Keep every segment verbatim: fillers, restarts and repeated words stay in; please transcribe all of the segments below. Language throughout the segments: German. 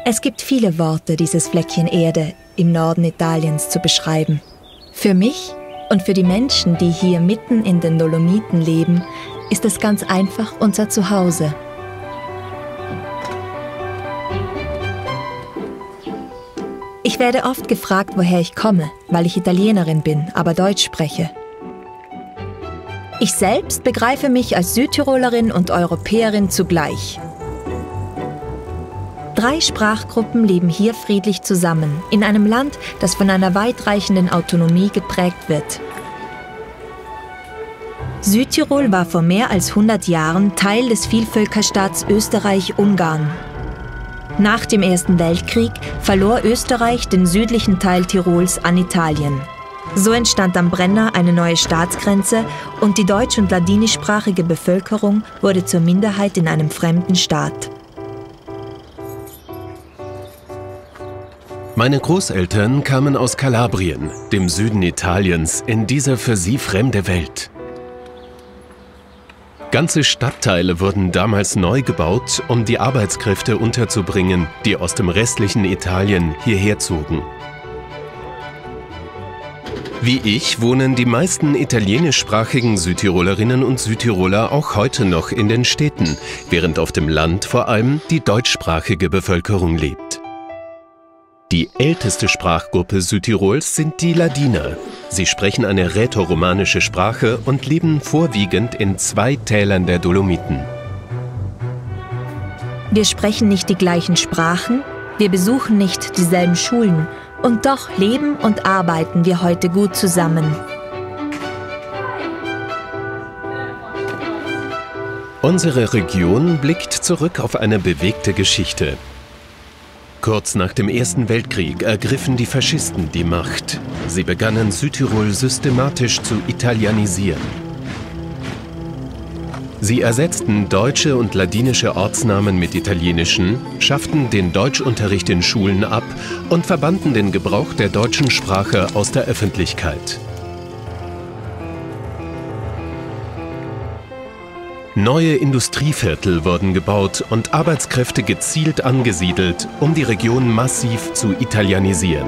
Es gibt viele Worte, dieses Fleckchen Erde im Norden Italiens zu beschreiben. Für mich und für die Menschen, die hier mitten in den Dolomiten leben, ist es ganz einfach unser Zuhause. Ich werde oft gefragt, woher ich komme, weil ich Italienerin bin, aber Deutsch spreche. Ich selbst begreife mich als Südtirolerin und Europäerin zugleich. Drei Sprachgruppen leben hier friedlich zusammen, in einem Land, das von einer weitreichenden Autonomie geprägt wird. Südtirol war vor mehr als hundert Jahren Teil des Vielvölkerstaats Österreich-Ungarn. Nach dem Ersten Weltkrieg verlor Österreich den südlichen Teil Tirols an Italien. So entstand am Brenner eine neue Staatsgrenze und die deutsch- und ladinischsprachige Bevölkerung wurde zur Minderheit in einem fremden Staat. Meine Großeltern kamen aus Kalabrien, dem Süden Italiens, in diese für sie fremde Welt. Ganze Stadtteile wurden damals neu gebaut, um die Arbeitskräfte unterzubringen, die aus dem restlichen Italien hierher zogen. Wie ich wohnen die meisten italienischsprachigen Südtirolerinnen und Südtiroler auch heute noch in den Städten, während auf dem Land vor allem die deutschsprachige Bevölkerung lebt. Die älteste Sprachgruppe Südtirols sind die Ladiner. Sie sprechen eine rätoromanische Sprache und leben vorwiegend in zwei Tälern der Dolomiten. Wir sprechen nicht die gleichen Sprachen, wir besuchen nicht dieselben Schulen und doch leben und arbeiten wir heute gut zusammen. Unsere Region blickt zurück auf eine bewegte Geschichte. Kurz nach dem Ersten Weltkrieg ergriffen die Faschisten die Macht. Sie begannen Südtirol systematisch zu italienisieren. Sie ersetzten deutsche und ladinische Ortsnamen mit italienischen, schafften den Deutschunterricht in Schulen ab und verbannten den Gebrauch der deutschen Sprache aus der Öffentlichkeit. Neue Industrieviertel wurden gebaut und Arbeitskräfte gezielt angesiedelt, um die Region massiv zu italienisieren.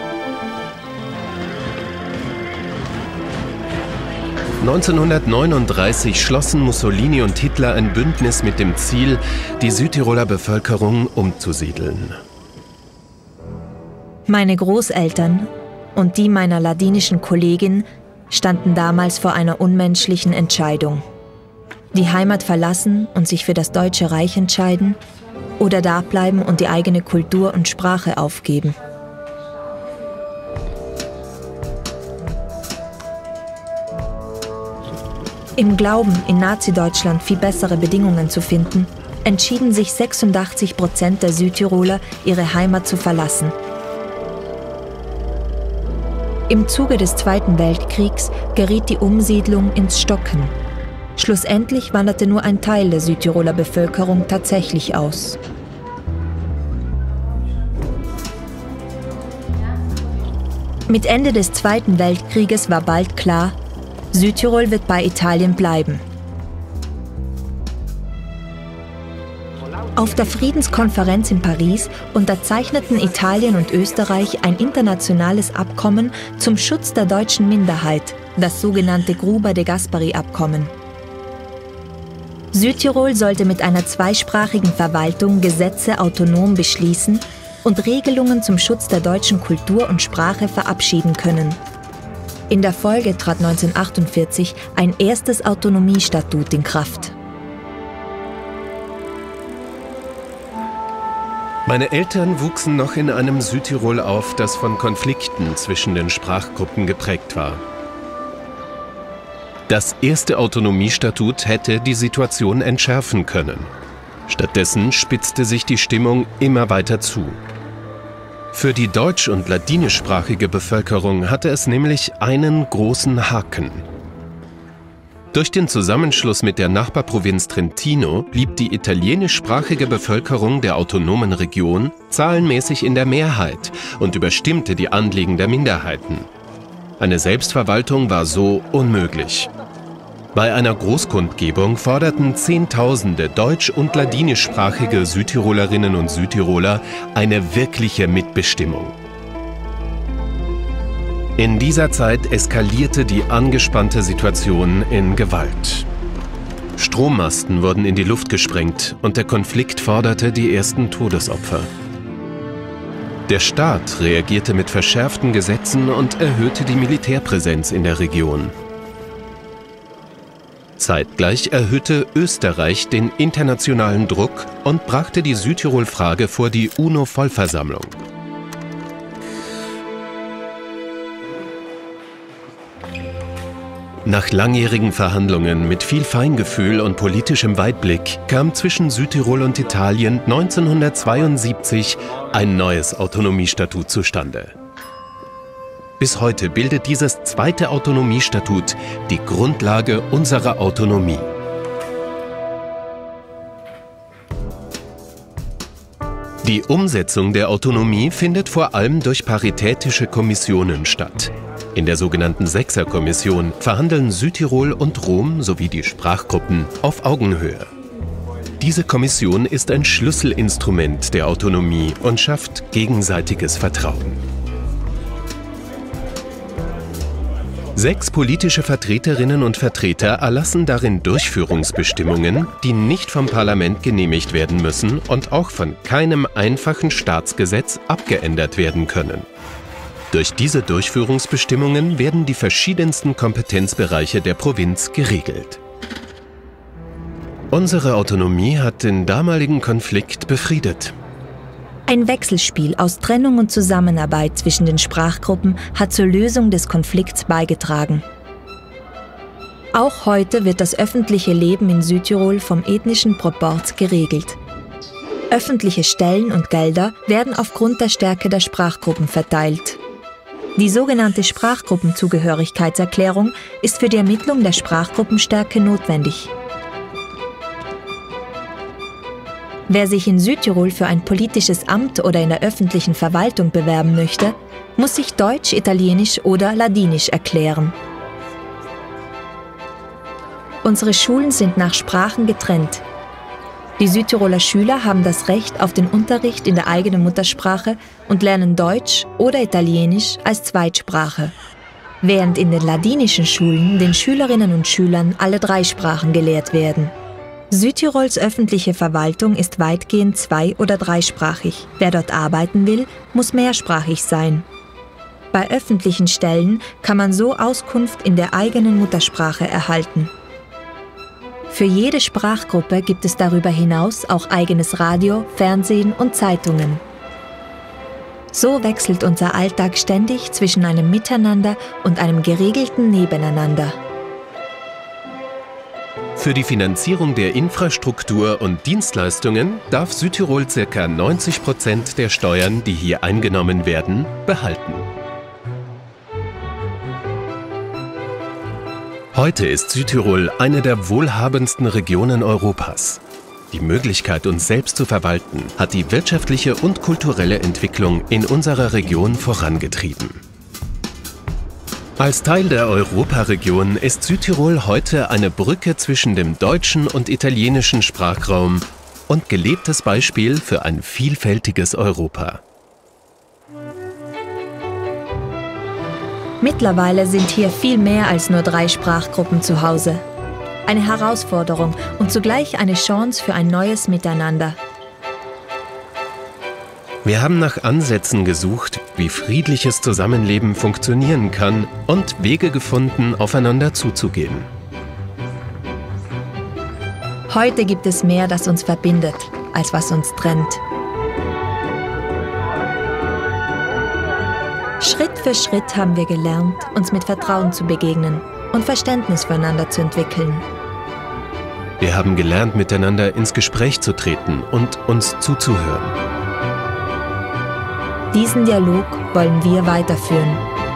neunzehnhundertneununddreißig schlossen Mussolini und Hitler ein Bündnis mit dem Ziel, die Südtiroler Bevölkerung umzusiedeln. Meine Großeltern und die meiner ladinischen Kollegin standen damals vor einer unmenschlichen Entscheidung. Die Heimat verlassen und sich für das Deutsche Reich entscheiden oder dableiben und die eigene Kultur und Sprache aufgeben. Im Glauben, in Nazi-Deutschland viel bessere Bedingungen zu finden, entschieden sich sechsundachtzig Prozent der Südtiroler, ihre Heimat zu verlassen. Im Zuge des Zweiten Weltkriegs geriet die Umsiedlung ins Stocken. Schlussendlich wanderte nur ein Teil der Südtiroler Bevölkerung tatsächlich aus. Mit Ende des Zweiten Weltkrieges war bald klar, Südtirol wird bei Italien bleiben. Auf der Friedenskonferenz in Paris unterzeichneten Italien und Österreich ein internationales Abkommen zum Schutz der deutschen Minderheit, das sogenannte Gruber de Gasperi-Abkommen. Südtirol sollte mit einer zweisprachigen Verwaltung Gesetze autonom beschließen und Regelungen zum Schutz der deutschen Kultur und Sprache verabschieden können. In der Folge trat neunzehnhundertachtundvierzig ein erstes Autonomiestatut in Kraft. Meine Eltern wuchsen noch in einem Südtirol auf, das von Konflikten zwischen den Sprachgruppen geprägt war. Das erste Autonomiestatut hätte die Situation entschärfen können. Stattdessen spitzte sich die Stimmung immer weiter zu. Für die deutsch- und ladinischsprachige Bevölkerung hatte es nämlich einen großen Haken. Durch den Zusammenschluss mit der Nachbarprovinz Trentino blieb die italienischsprachige Bevölkerung der autonomen Region zahlenmäßig in der Mehrheit und überstimmte die Anliegen der Minderheiten. Eine Selbstverwaltung war so unmöglich. Bei einer Großkundgebung forderten Zehntausende deutsch- und ladinischsprachige Südtirolerinnen und Südtiroler eine wirkliche Mitbestimmung. In dieser Zeit eskalierte die angespannte Situation in Gewalt. Strommasten wurden in die Luft gesprengt und der Konflikt forderte die ersten Todesopfer. Der Staat reagierte mit verschärften Gesetzen und erhöhte die Militärpräsenz in der Region. Zeitgleich erhöhte Österreich den internationalen Druck und brachte die Südtirol-Frage vor die UNO-Vollversammlung. Nach langjährigen Verhandlungen mit viel Feingefühl und politischem Weitblick kam zwischen Südtirol und Italien neunzehnhundertzweiundsiebzig ein neues Autonomiestatut zustande. Bis heute bildet dieses zweite Autonomiestatut die Grundlage unserer Autonomie. Die Umsetzung der Autonomie findet vor allem durch paritätische Kommissionen statt. In der sogenannten Sechser-Kommission verhandeln Südtirol und Rom sowie die Sprachgruppen auf Augenhöhe. Diese Kommission ist ein Schlüsselinstrument der Autonomie und schafft gegenseitiges Vertrauen. Sechs politische Vertreterinnen und Vertreter erlassen darin Durchführungsbestimmungen, die nicht vom Parlament genehmigt werden müssen und auch von keinem einfachen Staatsgesetz abgeändert werden können. Durch diese Durchführungsbestimmungen werden die verschiedensten Kompetenzbereiche der Provinz geregelt. Unsere Autonomie hat den damaligen Konflikt befriedet. Ein Wechselspiel aus Trennung und Zusammenarbeit zwischen den Sprachgruppen hat zur Lösung des Konflikts beigetragen. Auch heute wird das öffentliche Leben in Südtirol vom ethnischen Proporz geregelt. Öffentliche Stellen und Gelder werden aufgrund der Stärke der Sprachgruppen verteilt. Die sogenannte Sprachgruppenzugehörigkeitserklärung ist für die Ermittlung der Sprachgruppenstärke notwendig. Wer sich in Südtirol für ein politisches Amt oder in der öffentlichen Verwaltung bewerben möchte, muss sich Deutsch, Italienisch oder Ladinisch erklären. Unsere Schulen sind nach Sprachen getrennt. Die Südtiroler Schüler haben das Recht auf den Unterricht in der eigenen Muttersprache und lernen Deutsch oder Italienisch als Zweitsprache, während in den ladinischen Schulen den Schülerinnen und Schülern alle drei Sprachen gelehrt werden. Südtirols öffentliche Verwaltung ist weitgehend zwei- oder dreisprachig. Wer dort arbeiten will, muss mehrsprachig sein. Bei öffentlichen Stellen kann man so Auskunft in der eigenen Muttersprache erhalten. Für jede Sprachgruppe gibt es darüber hinaus auch eigenes Radio, Fernsehen und Zeitungen. So wechselt unser Alltag ständig zwischen einem Miteinander und einem geregelten Nebeneinander. Für die Finanzierung der Infrastruktur und Dienstleistungen darf Südtirol ca. neunzig Prozent der Steuern, die hier eingenommen werden, behalten. Heute ist Südtirol eine der wohlhabendsten Regionen Europas. Die Möglichkeit, uns selbst zu verwalten, hat die wirtschaftliche und kulturelle Entwicklung in unserer Region vorangetrieben. Als Teil der Europaregion ist Südtirol heute eine Brücke zwischen dem deutschen und italienischen Sprachraum und gelebtes Beispiel für ein vielfältiges Europa. Mittlerweile sind hier viel mehr als nur drei Sprachgruppen zu Hause. Eine Herausforderung und zugleich eine Chance für ein neues Miteinander. Wir haben nach Ansätzen gesucht, wie friedliches Zusammenleben funktionieren kann und Wege gefunden, aufeinander zuzugehen. Heute gibt es mehr, das uns verbindet, als was uns trennt. Schritt für Schritt haben wir gelernt, uns mit Vertrauen zu begegnen und Verständnis füreinander zu entwickeln. Wir haben gelernt, miteinander ins Gespräch zu treten und uns zuzuhören. Diesen Dialog wollen wir weiterführen.